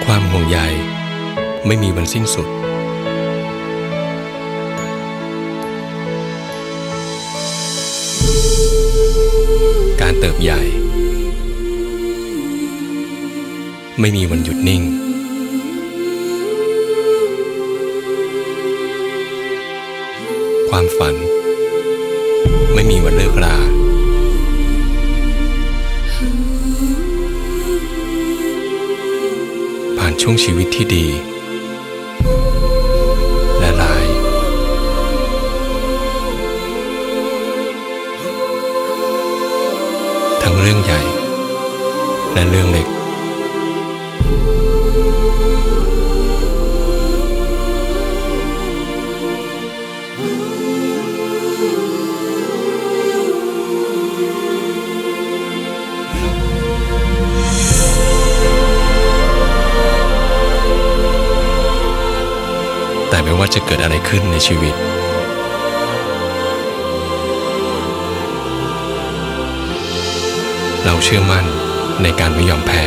ความห่วงใยไม่มีวันสิ้นสุดการเติบใหญ่ไม่มีวันหยุดนิ่งความฝันไม่มีวันเลิกราผ่านช่วงชีวิตที่ดีและร้ายทั้งเรื่องใหญ่และเรื่องเล็กแต่ไม่ว่าจะเกิดอะไรขึ้นในชีวิตเราเชื่อมั่นในการไม่ยอมแพ้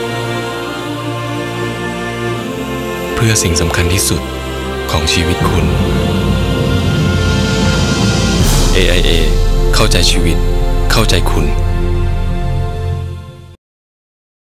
เพื่อสิ่งสำคัญที่สุดของชีวิตคุณ AIA เข้าใจชีวิตเข้าใจคุณ